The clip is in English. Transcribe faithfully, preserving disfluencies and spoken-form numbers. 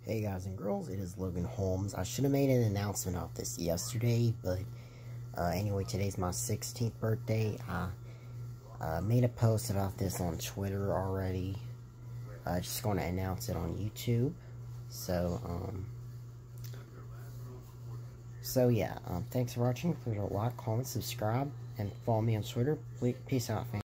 Hey guys and girls, it is Logan Holmes. I should have made an announcement of this yesterday, but uh, anyway, today's my sixteenth birthday. I uh, made a post about this on Twitter already. Uh, just going to announce it on YouTube. So, um, so yeah, um, thanks for watching. Please like, comment, subscribe, and follow me on Twitter. Peace out, fam.